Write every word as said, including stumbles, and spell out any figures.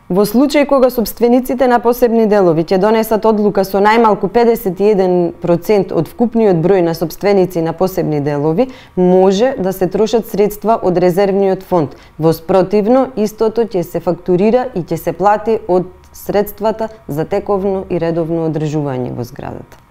Во случај кога собствениците на посебни делови ќе донесат одлука со најмалку педесет и еден процент од вкупниот број на собственици на посебни делови, може да се трошат средства од резервниот фонд. Во спротивно, истото ќе се фактурира и ќе се плати од средствата за тековно и редовно одржување во зградата.